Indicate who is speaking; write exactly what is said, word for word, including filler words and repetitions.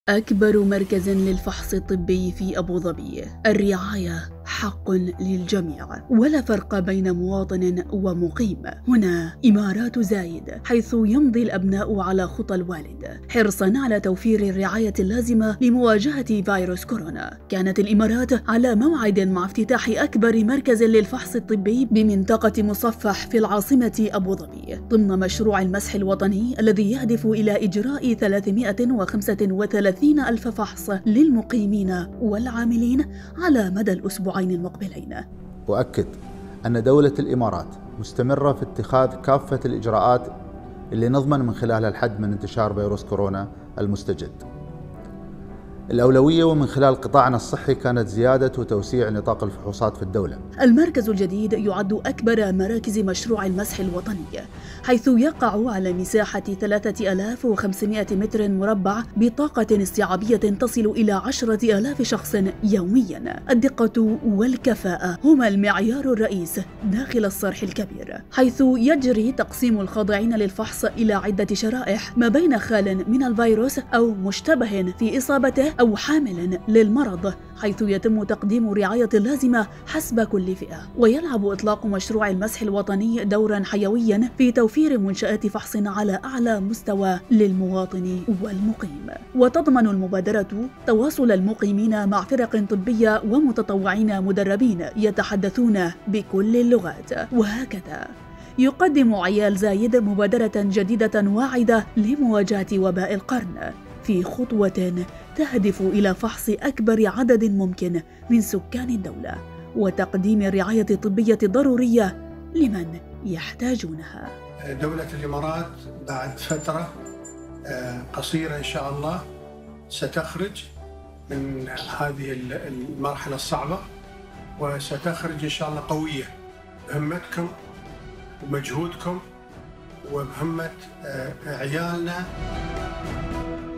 Speaker 1: أكبر مركز للفحص الطبي في أبو ظبي. الرعاية حق للجميع ولا فرق بين مواطن ومقيم. هنا إمارات زايد، حيث يمضي الأبناء على خطى الوالد حرصا على توفير الرعاية اللازمة لمواجهة فيروس كورونا. كانت الإمارات على موعد مع افتتاح أكبر مركز للفحص الطبي بمنطقة مصفح في العاصمة أبو ظبي ضمن مشروع المسح الوطني الذي يهدف إلى إجراء ثلاثمائة وخمسة وثلاثين ألف فحص للمقيمين والعاملين على مدى الأسبوعين المقبلين.
Speaker 2: أؤكد أن دولة الإمارات مستمرة في اتخاذ كافة الإجراءات اللي نضمن من خلالها الحد من انتشار فيروس كورونا المستجد. الأولوية ومن خلال قطاعنا الصحي كانت زيادة وتوسيع نطاق الفحوصات في الدولة.
Speaker 1: المركز الجديد يعد أكبر مراكز مشروع المسح الوطني، حيث يقع على مساحة ثلاثة آلاف وخمسمائة متر مربع بطاقة استيعابية تصل إلى عشرة آلاف شخص يوميا. الدقة والكفاءة هما المعيار الرئيس داخل الصرح الكبير، حيث يجري تقسيم الخاضعين للفحص إلى عدة شرائح ما بين خال من الفيروس أو مشتبه في إصابته أو حامل للمرض، حيث يتم تقديم الرعاية اللازمة حسب كل فئة. ويلعب إطلاق مشروع المسح الوطني دورا حيويا في توفير منشآت فحص على أعلى مستوى للمواطن والمقيم. وتضمن المبادرة تواصل المقيمين مع فرق طبية ومتطوعين مدربين يتحدثون بكل اللغات. وهكذا يقدم عيال زايد مبادرة جديدة واعدة لمواجهة وباء القرن، في خطوة تهدف إلى فحص أكبر عدد ممكن من سكان الدولة وتقديم الرعاية الطبية الضرورية لمن يحتاجونها.
Speaker 3: دولة الإمارات بعد فترة قصيرة إن شاء الله ستخرج من هذه المرحلة الصعبة، وستخرج إن شاء الله قوية بهمتكم ومجهودكم وبهمة عيالنا.